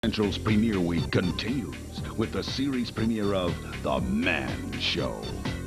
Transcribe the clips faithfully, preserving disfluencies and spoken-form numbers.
Central's premiere week continues with the series premiere of The Man Show.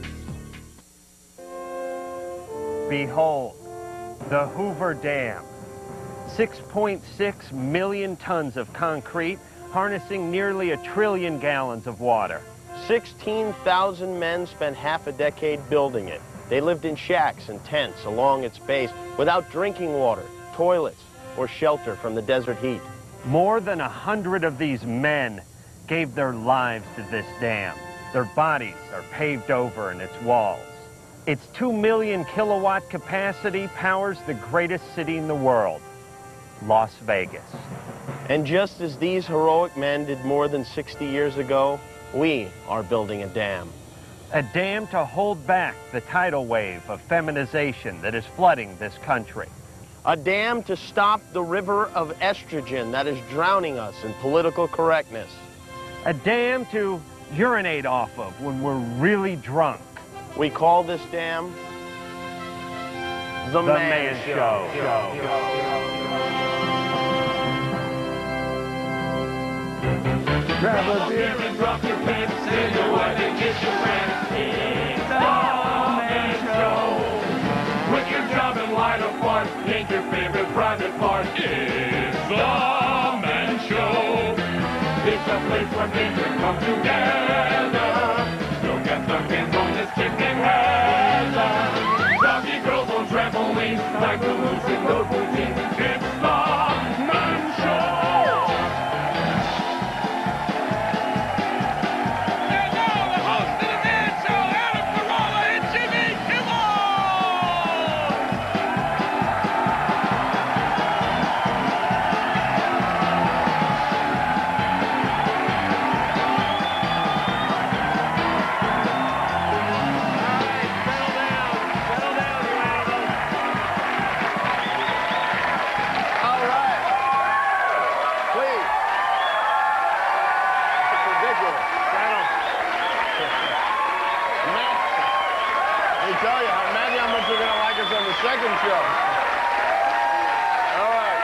Behold, the Hoover Dam. six point six million tons of concrete, harnessing nearly a trillion gallons of water. sixteen thousand men spent half a decade building it. They lived in shacks and tents along its base without drinking water, toilets, or shelter from the desert heat. More than a hundred of these men gave their lives to this dam. Their bodies are paved over in its walls. Its two million kilowatt capacity powers the greatest city in the world, Las Vegas. And just as these heroic men did more than sixty years ago, we are building a dam. A dam to hold back the tidal wave of feminization that is flooding this country. A dam to stop the river of estrogen that is drowning us in political correctness. A dam to urinate off of when we're really drunk. We call this dam The, The Man, Man Show. Show. Show. Grab a beer and drop your pants, say your wife and kiss your friends. It's the Man Show. Quit your job and light a fart. Make your favorite private part. It's the Man Show. It's a place where people come together. Don't get stuck in on this chicken weather. Doggy girls on trampolines, like the loose in those routines. It's the Man Show. Second show. All right.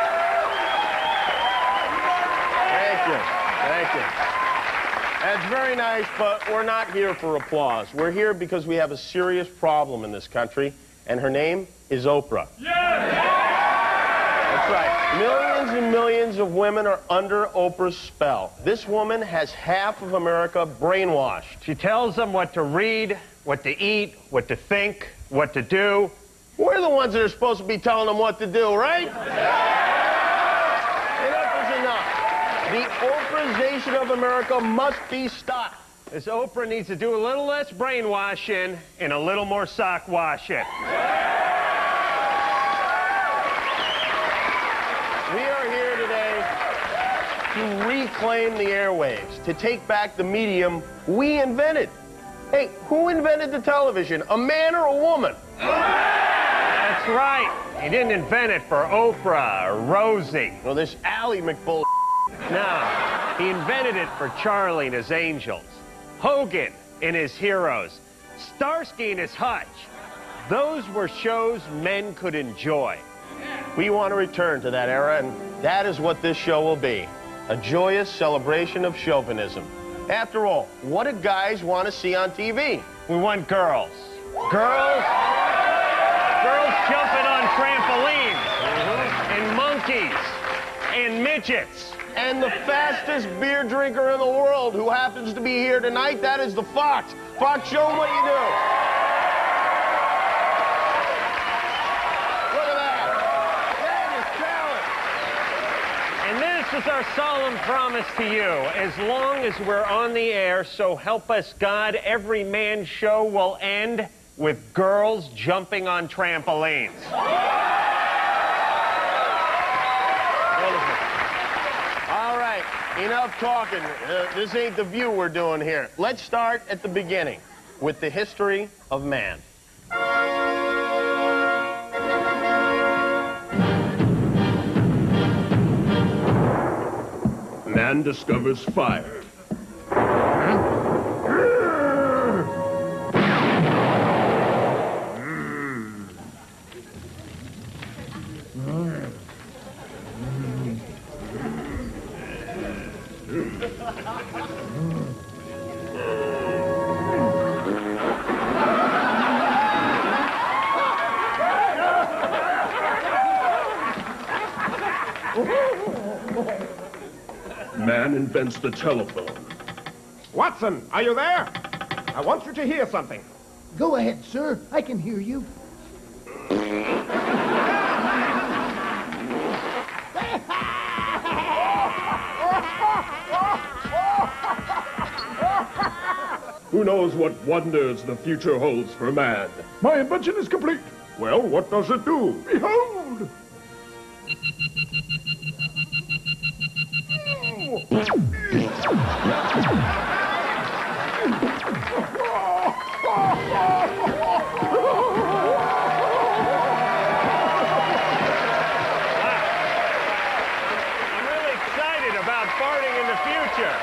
Thank you. Thank you. That's very nice, but we're not here for applause. We're here because we have a serious problem in this country, and her name is Oprah. Yeah! That's right. Millions and millions of women are under Oprah's spell. This woman has half of America brainwashed. She tells them what to read, what to eat, what to think, what to do. We're the ones that are supposed to be telling them what to do, right? Enough is enough. The Oprahization of America must be stopped. This Oprah needs to do a little less brainwashing and a little more sock washing. We are here today to reclaim the airwaves, to take back the medium we invented. Hey, who invented the television, a man or a woman? That's right. He didn't invent it for Oprah or Rosie. Well, this Ally McBull. No, he invented it for Charlie and his Angels, Hogan and his Heroes, Starsky and his Hutch. Those were shows men could enjoy. We want to return to that era, and that is what this show will be. A joyous celebration of chauvinism. After all, what do guys want to see on T V? We want girls. Girls, girls jumping on trampolines, and monkeys, and midgets. And the fastest beer drinker in the world who happens to be here tonight, that is the Fox. Fox, show them what you do. Look at that. That is talent. And this is our solemn promise to you. As long as we're on the air, so help us God, every Man Show will end with girls jumping on trampolines. All right, enough talking. Uh, this ain't The View we're doing here. Let's start at the beginning with the history of man. Man discovers fire. Man invents the telephone. Watson, are you there? I want you to hear something. Go ahead, sir. I can hear you. Who knows what wonders the future holds for man? My invention is complete. Well, what does it do? Behold! I'm really excited about farting in the future.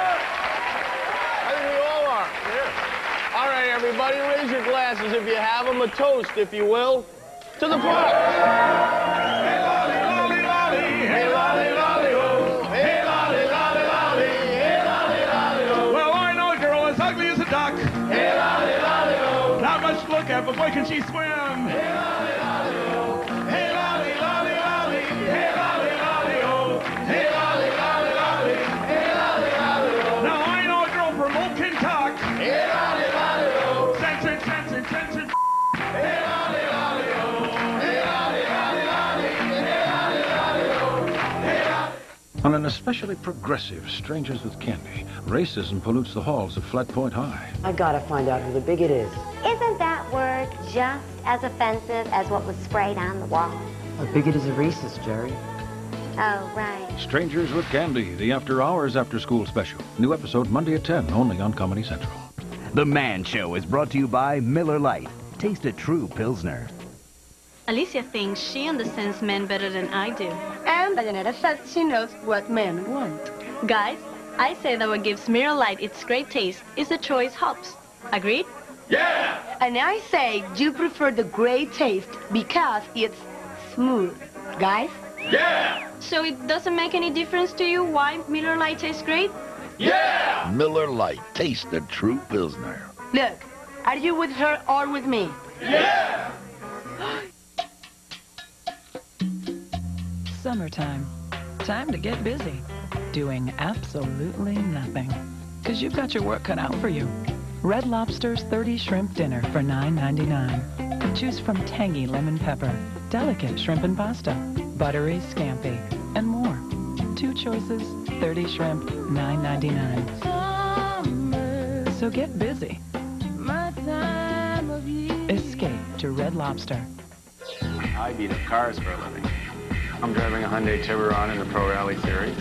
I think we all are. Yeah. All right, everybody, raise your glasses if you have them. A toast, if you will, to the fart. Hey, lolly, lolly, lolly. Hey, lolly, lolly, oh. Hey, lolly, lolly, lolly. Hey, lolly, lolly, oh. Well, I know a girl as ugly as a duck. Hey, lolly, lolly, oh. Not much to look at, but boy, can she swim. Hey, lolly, lolly, oh. Hey, lolly, lolly, lolly. Hey, lolly, lolly, oh. Hey, lolly, lolly, lolly. Hey, lolly, lolly, oh. Now, I know a girl from Old Kentuck. Hey, lolly, lolly, oh. Sense, sense, sense, sense, sense. Hey, lolly, lolly, oh. Hey, lolly, lolly, lolly. Hey, lolly, lolly, oh. Hey, lolly. On an especially progressive Strangers with Candy, racism pollutes the halls of Flat Point High. I gotta find out who the bigot is. Isn't that word just as offensive as what was sprayed on the wall? A bigot is a racist, Jerry. Oh, right. Strangers with Candy, the After Hours After School Special. New episode Monday at ten, only on Comedy Central. The Man Show is brought to you by Miller Lite. Taste a true Pilsner. Alicia thinks she understands men better than I do. And Janetta says she knows what men want. Guys, I say that what gives Miller Lite its great taste is the choice hops. Agreed? Yeah! And I say you prefer the great taste because it's smooth. Guys? Yeah! So it doesn't make any difference to you why Miller Lite tastes great? Yeah! Miller Lite. Taste the true Pilsner. Look, are you with her or with me? Yeah! Summertime. Time to get busy. Doing absolutely nothing. Because you've got your work cut out for you. Red Lobster's thirty shrimp dinner for nine ninety-nine. Choose from tangy lemon pepper, delicate shrimp and pasta, buttery scampi, and more. Two choices, thirty shrimp, nine ninety-nine. So get busy. Escape to Red Lobster. I beat up cars for a living. I'm driving a Hyundai Tiburon in the Pro Rally Series.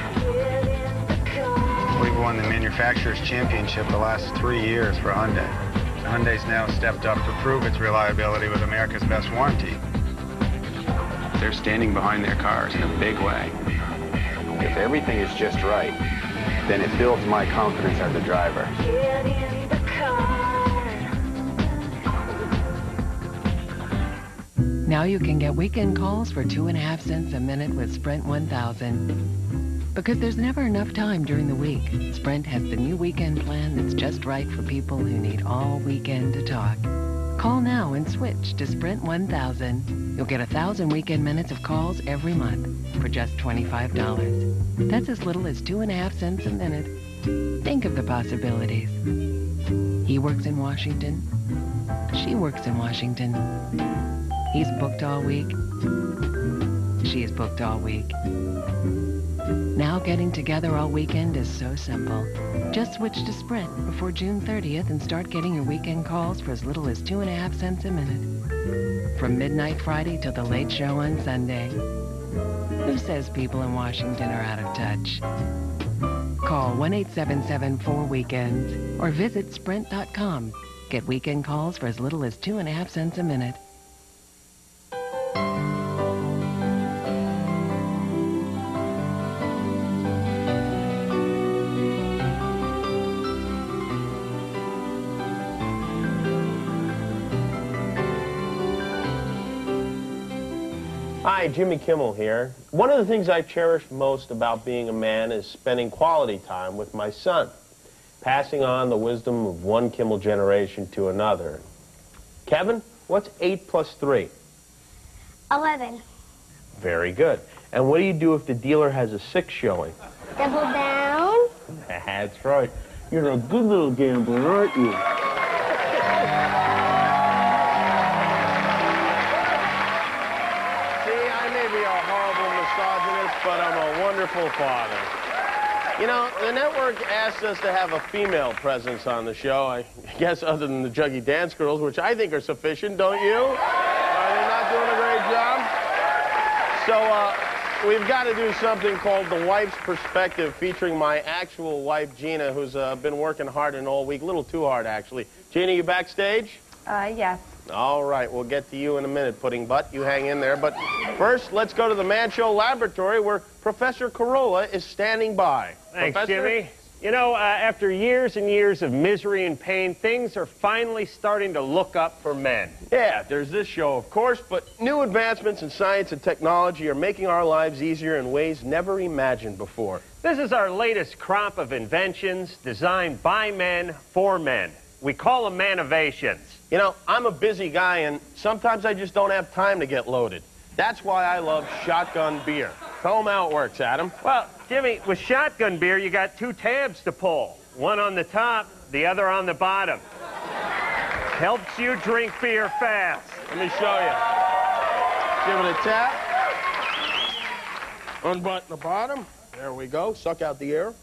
We've won the Manufacturers' Championship the last three years for Hyundai. Hyundai's now stepped up to prove its reliability with America's best warranty. They're standing behind their cars in a big way. If everything is just right, then it builds my confidence as a driver. Now you can get weekend calls for two and a half cents a minute with Sprint one thousand. Because there's never enough time during the week, Sprint has the new weekend plan that's just right for people who need all weekend to talk. Call now and switch to Sprint one thousand. You'll get one thousand weekend minutes of calls every month for just twenty-five dollars. That's as little as two and a half cents a minute. Think of the possibilities. He works in Washington. She works in Washington. He's booked all week. She's booked all week. Now getting together all weekend is so simple. Just switch to Sprint before June thirtieth and start getting your weekend calls for as little as two and a half cents a minute. From midnight Friday till the late show on Sunday. Who says people in Washington are out of touch? Call one eight seven seven four weekends or visit sprint dot com. Get weekend calls for as little as two and a half cents a minute. Hi, Hi, Jimmy Kimmel here. One of the things I cherish most about being a man is spending quality time with my son, passing on the wisdom of one Kimmel generation to another. Kevin, what's eight plus three? Eleven. Very good. And what do you do if the dealer has a six showing? Double down. That's right. You're a good little gambler, aren't you? But I'm a wonderful father. You know, the network asked us to have a female presence on the show, I guess other than the Juggy Dance Girls, which I think are sufficient, don't you? Are they not doing a great job? So, uh, we've got to do something called The Wife's Perspective, featuring my actual wife, Gina, who's uh, been working hard and all week. A little too hard, actually. Gina, you backstage? Uh, yes. All right, we'll get to you in a minute, Pudding Butt. You hang in there. But first, let's go to the Man Show laboratory where Professor Corolla is standing by. Thanks, Professor? Jimmy. You know, uh, after years and years of misery and pain, things are finally starting to look up for men. Yeah, there's this show, of course, but new advancements in science and technology are making our lives easier in ways never imagined before. This is our latest crop of inventions designed by men for men. We call them manovations. You know, I'm a busy guy, and sometimes I just don't have time to get loaded. That's why I love shotgun beer. Tell them how it works, Adam. Well, Jimmy, with shotgun beer, you got two tabs to pull. One on the top, the other on the bottom. Helps you drink beer fast. Let me show you. Give it a tap. Unbutton the bottom. There we go. Suck out the air.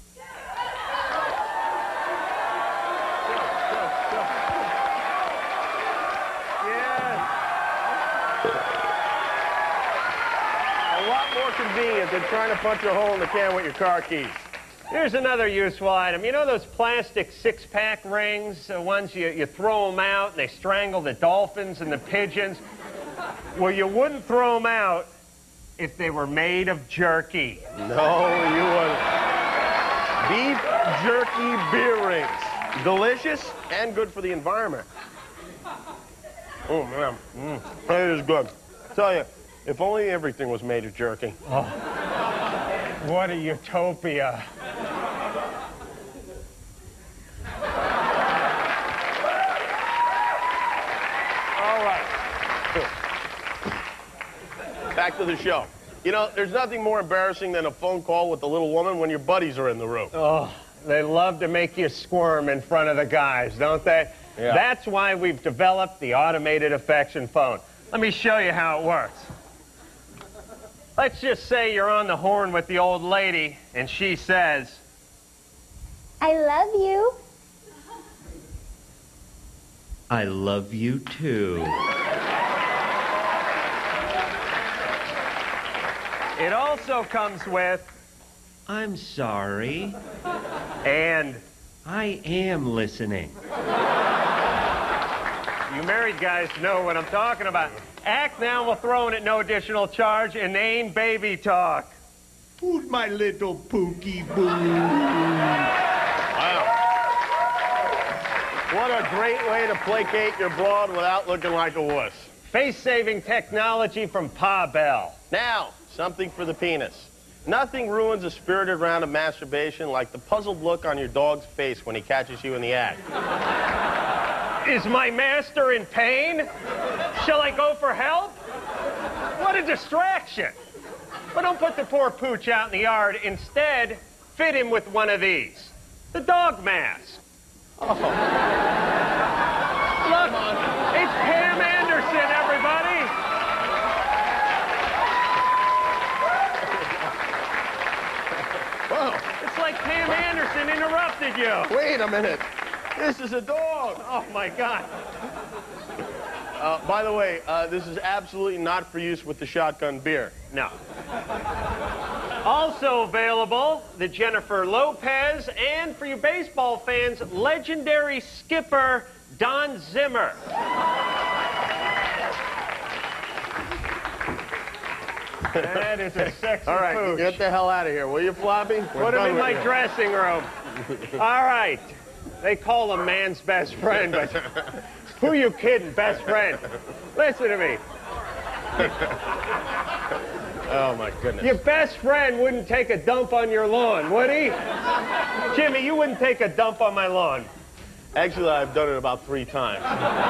Convenient than trying to punch a hole in the can with your car keys. Here's another useful item. You know those plastic six-pack rings, the ones you, you throw them out and they strangle the dolphins and the pigeons? Well, you wouldn't throw them out if they were made of jerky. No, you wouldn't. Beef jerky beer rings. Delicious and good for the environment. Oh, man. Mm. It is good. I tell you, if only everything was made of jerky. Oh, what a utopia. All right. Back to the show. You know, there's nothing more embarrassing than a phone call with the little woman when your buddies are in the room. Oh, they love to make you squirm in front of the guys, don't they? Yeah. That's why we've developed the automated affection phone. Let me show you how it works. Let's just say you're on the horn with the old lady, and she says, I love you. I love you too. It also comes with, I'm sorry. And I am listening. You married guys know what I'm talking about. Act now, we'll throw in at no additional charge, inane baby talk. Who's my little pookie boo? Wow. What a great way to placate your broad without looking like a wuss. Face-saving technology from Pa Bell. Now, something for the penis. Nothing ruins a spirited round of masturbation like the puzzled look on your dog's face when he catches you in the act. Is my master in pain? Shall I go for help? What a distraction. But don't put the poor pooch out in the yard. Instead, fit him with one of these. The dog mask. Oh. Look, it's Pam Anderson, everybody. Whoa. It's like Pam Anderson interrupted you. Wait a minute. This is a dog. Oh, my God. Uh, by the way, uh, this is absolutely not for use with the shotgun beer. No. Also available, the Jennifer Lopez, and for you baseball fans, legendary skipper Don Zimmer. That is a sexy All right, pooch. get the hell out of here, will you, Floppy? We're Put him in my you. dressing room. All right. They call him man's best friend, but who you kidding, best friend? Listen to me. Oh, my goodness. Your best friend wouldn't take a dump on your lawn, would he? Jimmy, you wouldn't take a dump on my lawn. Actually, I've done it about three times.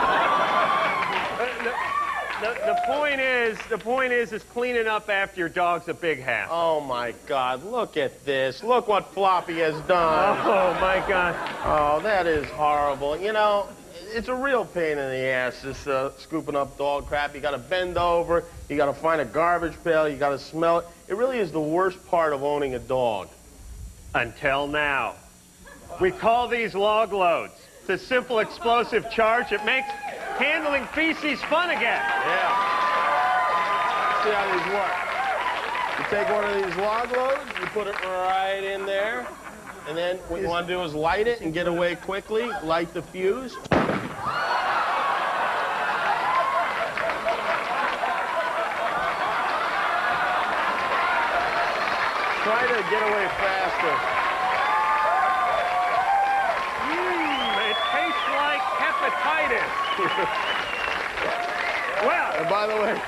The, the point is, the point is, is cleaning up after your dog's a big hassle. Oh, my God. Look at this. Look what Floppy has done. Oh, my God. Oh, that is horrible. You know, it's a real pain in the ass, this uh, scooping up dog crap. You got to bend over. You got to find a garbage pail. You got to smell it. It really is the worst part of owning a dog. Until now. We call these log loads. It's a simple explosive charge. It makes handling feces fun again. Yeah. See how these work. You take one of these log loads, you put it right in there, and then what you want to do is light it and get away quickly. Light the fuse. Try to get away faster. Hepatitis. Well, and by the way,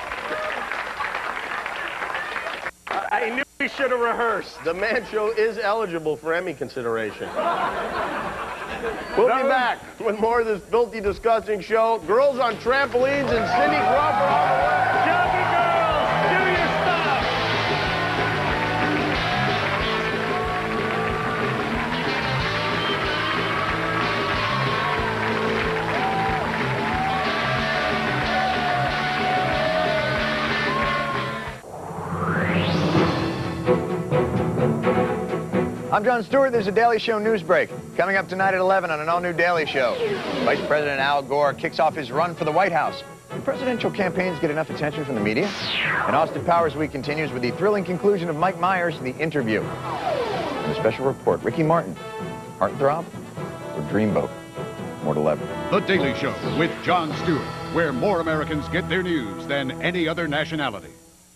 I knew we should have rehearsed. The Man Show is eligible for Emmy consideration. We'll be back with more of this filthy, disgusting show. Girls on trampolines and Cindy Crawford all the way. Junkie girls, do your stuff. I'm Jon Stewart. There's a Daily Show news break. Coming up tonight at eleven on an all-new Daily Show. Vice President Al Gore kicks off his run for the White House. Do presidential campaigns get enough attention from the media? And Austin Powers Week continues with the thrilling conclusion of Mike Myers, The Interview. And a special report, Ricky Martin, Heartthrob or Dreamboat? More at eleven. The Daily Show with Jon Stewart, where more Americans get their news than any other nationality.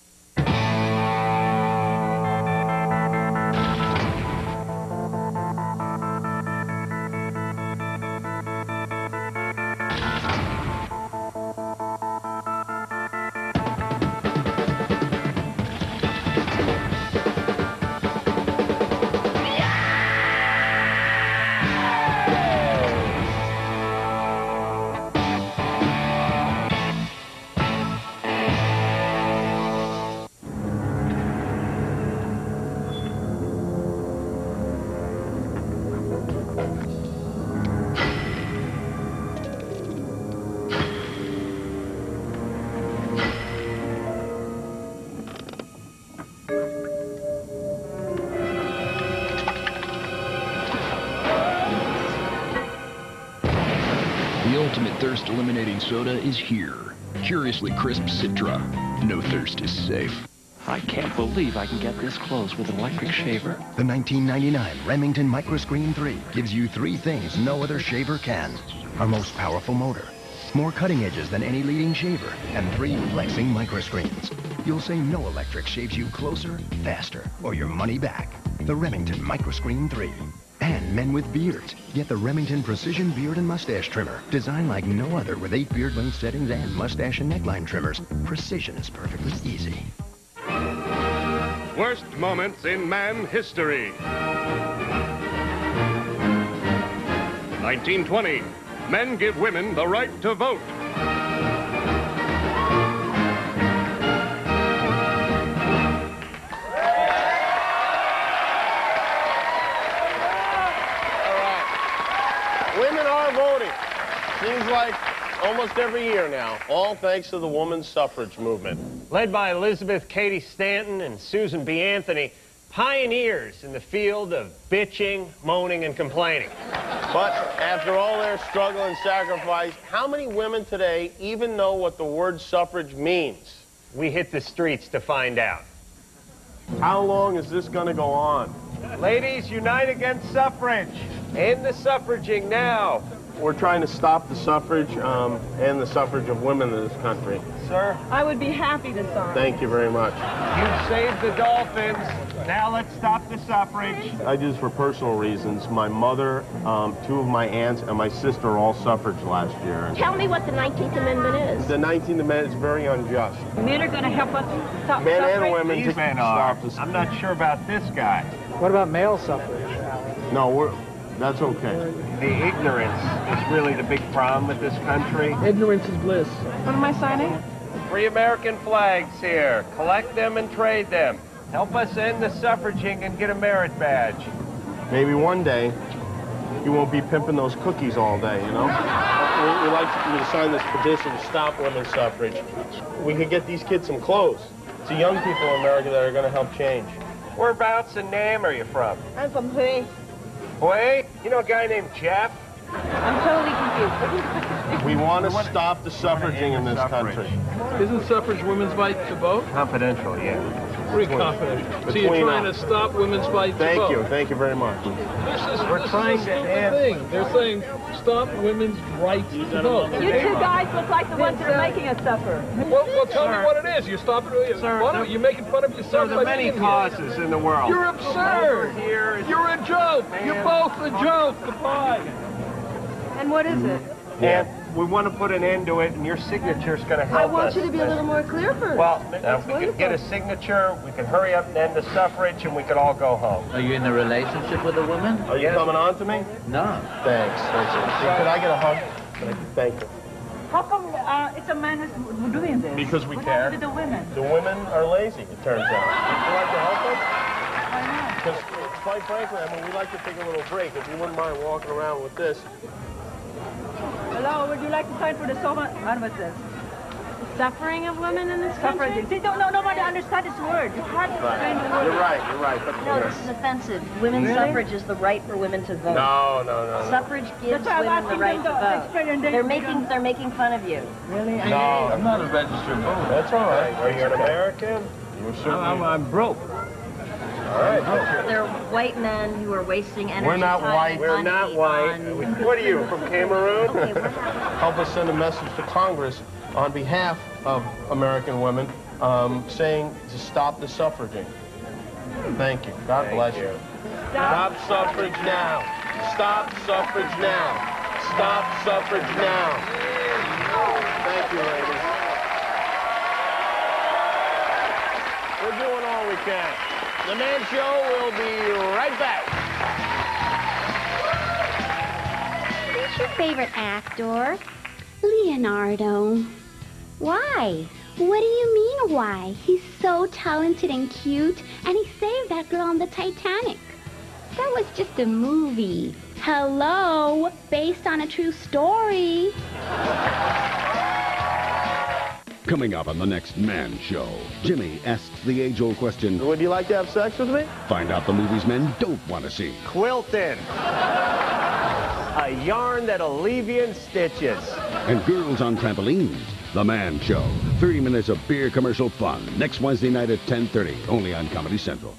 Thirst-eliminating soda is here. Curiously crisp Citra. No thirst is safe. I can't believe I can get this close with an electric shaver. The nineteen ninety-nine Remington Microscreen three gives you three things no other shaver can. Our most powerful motor, more cutting edges than any leading shaver, and three flexing microscreens. You'll say no electric shaves you closer, faster, or your money back. The Remington Microscreen three. And men with beards. Get the Remington Precision Beard and Mustache Trimmer. Designed like no other with eight beard length settings and mustache and neckline trimmers. Precision is perfectly easy. Worst moments in man history. nineteen twenty. Men give women the right to vote. Women are voting. Seems like almost every year now, all thanks to the women's suffrage movement. Led by Elizabeth Cady Stanton and Susan B. Anthony, pioneers in the field of bitching, moaning, and complaining. But after all their struggle and sacrifice, how many women today even know what the word suffrage means? We hit the streets to find out. How long is this going to go on? Ladies, unite against suffrage. End the suffraging now. We're trying to stop the suffrage um, and the suffrage of women in this country. Sir? I would be happy to sign. Thank you very much. You saved the dolphins. Now let's stop the suffrage. I do this for personal reasons. My mother, um, two of my aunts, and my sister all suffraged last year. Tell me what the nineteenth Amendment is. The nineteenth Amendment is very unjust. Men are going to help us stop Men suffrage? and women These to men stop are. this. I'm not sure about this guy. What about male suffrage, Alan? No, we're, that's okay. The ignorance is really the big problem with this country. Ignorance is bliss. What am I signing? Free American flags here. Collect them and trade them. Help us end the suffraging and get a merit badge. Maybe one day you won't be pimping those cookies all day, you know? We, we like you to sign this petition to stop women's suffrage. We could get these kids some clothes. It's the young people in America that are going to help change. Whereabouts in Nam are you from? I'm from Hue. Hue? You know a guy named Jeff? I'm totally confused. We want to stop the suffraging in this country. Isn't suffrage women's right to vote? Confidential, yeah. Pretty confident. So you're Between trying us. to stop women's right to Thank vote? you, thank you very much. This is, We're this trying is to a stupid end- thing. They're saying stop women's right to vote. You two guys look like the ones that are making us suffer. Well, well tell Sir. me what it is. You're stopping. Sir, Why don't the- you making fun of Sir, yourself? there by are many being here? causes in the world. You're absurd. Over here is- You're a joke. Man. You're both a joke. Goodbye. And what is it? And we want to put an end to it, and your signature's going to help us. I want you to be a little more clear first. Well, if we could get a signature, we could hurry up and end the suffrage, and we could all go home. Are you in a relationship with a woman? Are you Yes. coming on to me? No. Thanks. Thanks. Could I get a hug? Thank you. How come uh, it's a man who's doing this? Because we what care. happened to the women? The women are lazy, it turns out. Would you like to help us? Why not? Because, quite frankly, I mean, we'd like to take a little break. If you wouldn't mind walking around with this. Hello, would you like to sign for the SOMA? What was this? Suffering of women in this country? Suffrage. See, don't, no, nobody understands this word. You have to explain the word. You're right, you're right. But No, this is offensive. Women's Really? suffrage is the right for women to vote. No, no, no. no. Suffrage gives That's why I'm women the asking right them to to vote. explain and they- They're making they're making fun of you. Really? No. I'm not a registered voter. That's all right. Are you an American? You're certainly. I'm, I'm broke. All right. They're white men who are wasting energy. We're not time, white. and We're money not white. on- What are you, from Cameroon? Okay, we're not. Help us send a message to Congress on behalf of American women um, saying to stop the suffraging. Thank you. God Thank bless you. you. Stop suffrage now. Stop suffrage now. Stop suffrage now. Thank you, ladies. We're doing all we can. The Man Show will be right back. Who's your favorite actor? Leonardo. Why? What do you mean, why? He's so talented and cute, and he saved that girl on the Titanic. That was just a movie. Hello, based on a true story. Coming up on the next Man Show, Jimmy asks the age-old question, would you like to have sex with me? Find out the movies men don't want to see. Quilting. A yarn that'll leave you in stitches. And girls on trampolines. The Man Show. thirty minutes of beer commercial fun. Next Wednesday night at ten thirty, only on Comedy Central.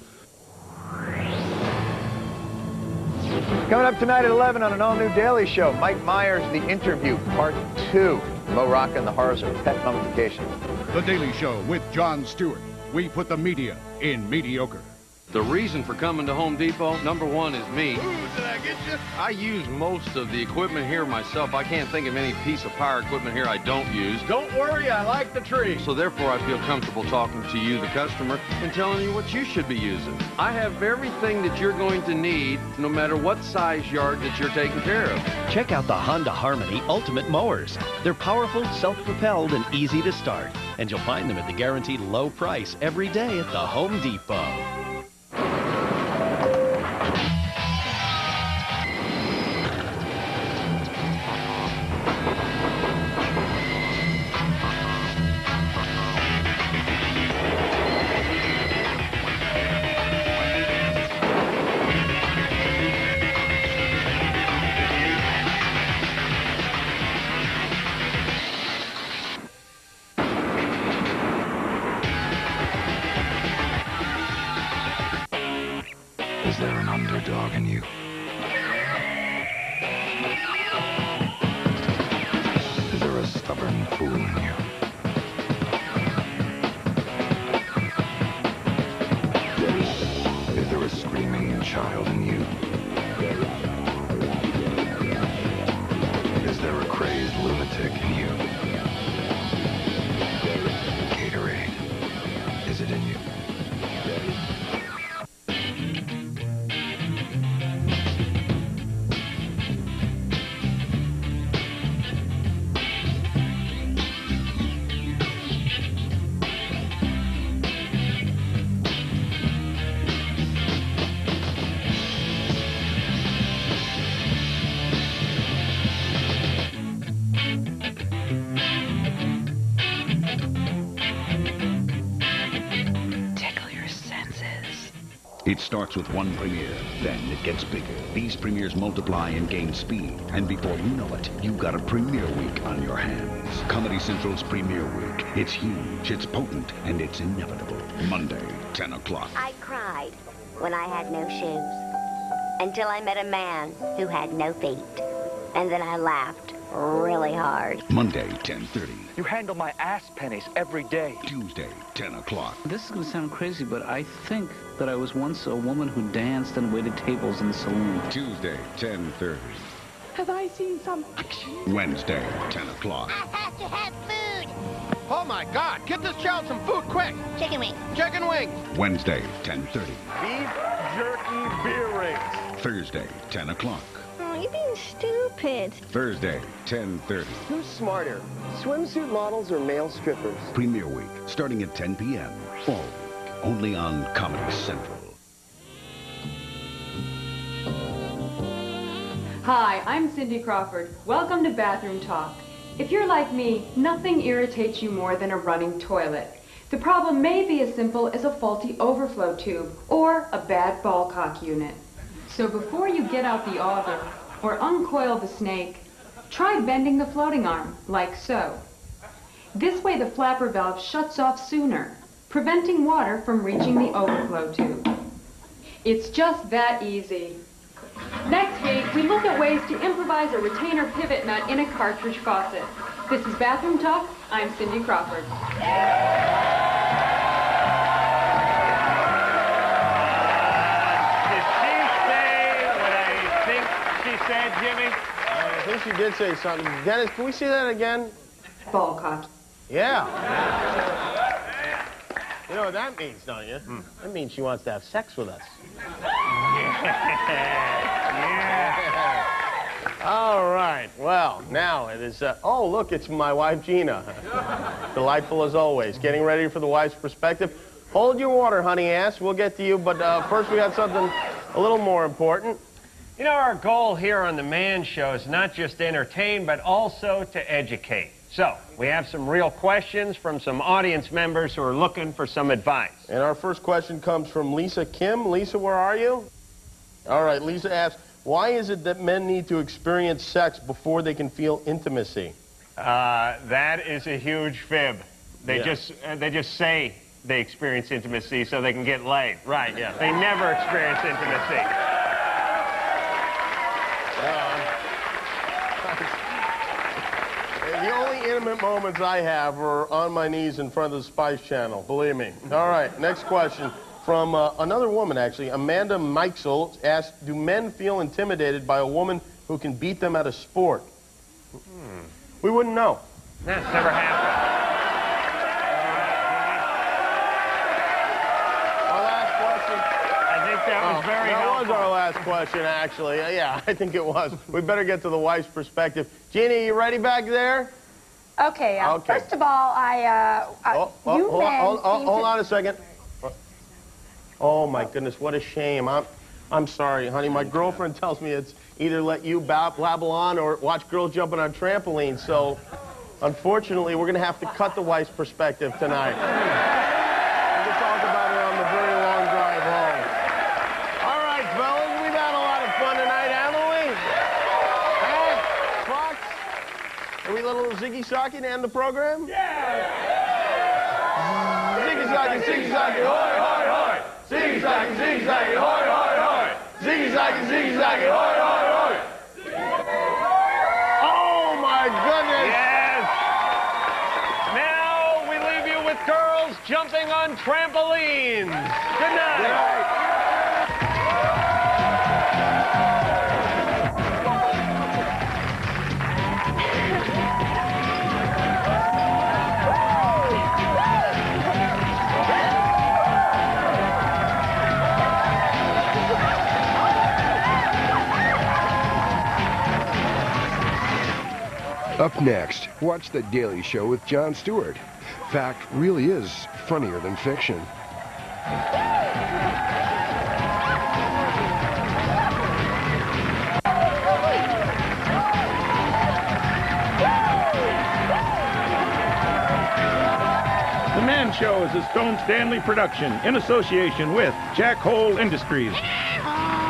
Coming up tonight at eleven on an all-new Daily Show, Mike Myers, The Interview, Part two. Mo Rocca and the horrors of pet mummification. The Daily Show with Jon Stewart. We put the media in mediocre. The reason for coming to Home Depot, number one, is me. Ooh, did I get you? I use most of the equipment here myself. I can't think of any piece of power equipment here I don't use. Don't worry, I like the tree. So therefore, I feel comfortable talking to you, the customer, and telling you what you should be using. I have everything that you're going to need, no matter what size yard that you're taking care of. Check out the Honda Harmony Ultimate Mowers. They're powerful, self-propelled, and easy to start. And you'll find them at the guaranteed low price every day at the Home Depot. Is there an underdog in you? Is there a stubborn fool in you? child in you? Is there a crazed lunatic in you? Gatorade, is it in you? It starts with one premiere, then it gets bigger. These premieres multiply and gain speed, and before you know it, you've got a premiere week on your hands. Comedy Central's premiere week. It's huge, it's potent, and it's inevitable. Monday, ten o'clock. I cried when I had no shoes, until I met a man who had no feet. And then I laughed really hard. Monday, ten thirty. You handle my ass pennies every day. Tuesday, ten o'clock. This is going to sound crazy, but I think that I was once a woman who danced and waited tables in the saloon. Tuesday, ten thirty. Have I seen some action? Wednesday, ten o'clock. I have to have food. Oh, my God. Get this child some food, quick. Chicken wings. Chicken wings. Wednesday, ten thirty. Beef jerky beer rings. Thursday, ten o'clock. Oh, you're being stupid. Thursday, ten thirty. Who's smarter, swimsuit models or male strippers? Premiere week, starting at ten p m All week, only on Comedy Central. Hi, I'm Cindy Crawford. Welcome to Bathroom Talk. If you're like me, nothing irritates you more than a running toilet. The problem may be as simple as a faulty overflow tube or a bad ball cock unit. So before you get out the auger or uncoil the snake, try bending the floating arm, like so. This way the flapper valve shuts off sooner, preventing water from reaching the overflow tube. It's just that easy. Next week, we look at ways to improvise a retainer pivot nut in a cartridge faucet. This is Bathroom Talk. I'm Cindy Crawford. Said, Jimmy? Uh, I think she did say something. Dennis, can we see that again? Ball cock. Yeah. You know what that means, don't you? Hmm. That means she wants to have sex with us. Yeah. Yeah. All right. Well, now it is... Uh, oh, look, it's my wife, Gina. Delightful as always. Getting ready for the wife's perspective. Hold your water, honey ass. We'll get to you, but uh, first we got something a little more important. You know, our goal here on The Man Show is not just to entertain, but also to educate. So, we have some real questions from some audience members who are looking for some advice. And our first question comes from Lisa Kim. Lisa, where are you? All right, Lisa asks, why is it that men need to experience sex before they can feel intimacy? Uh, that is a huge fib. They Yeah. just uh, they just say they experience intimacy so they can get laid. Right, yeah. They never experience intimacy. The only intimate moments I have are on my knees in front of the Spice Channel, believe me. All right, next question from uh, another woman, actually. Amanda Meixel asked, do men feel intimidated by a woman who can beat them at a sport? Hmm. We wouldn't know. That's never happened. Our last question. I think that was Oh, very That helpful. was our last question, actually. Uh, yeah, I think it was. We better get to the wife's perspective. Jeannie, you ready back there? Okay, uh, Okay. first of all, I, uh, I Oh, oh, you hold, on, men hold, oh, seem hold to... on a second. Oh, my goodness, what a shame. I'm, I'm sorry, honey. My girlfriend tells me it's either let you bab babble on or watch girls jumping on trampolines. So, unfortunately, we're going to have to cut the wife's perspective tonight. We can talk about it on the very long drive home. All right, fellas, we've had a lot of fun tonight, haven't we? Hey, Fox, are we a little ziggy-socky to end the program? Yeah! Ziggy-socky, ziggy-socky, hoy, hoy, hoy! Ziggy-socky, ziggy-socky, hoy, hoy, hoy! Ziggy-socky, ziggy-socky, hoy, hoy, hoy! Oh, my goodness! Yes! Now we leave you with girls jumping on trampolines. Good night. Good night. Up next, watch The Daily Show with Jon Stewart. Fact really is funnier than fiction. The Man Show is a Stone Stanley production in association with Jack Hole Industries.